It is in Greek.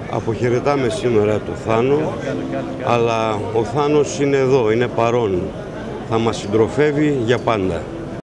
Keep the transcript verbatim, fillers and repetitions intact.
Αποχαιρετάμε σήμερα το Θάνο, αλλά ο Θάνος είναι εδώ, είναι παρόν. Θα μας συντροφεύει για πάντα.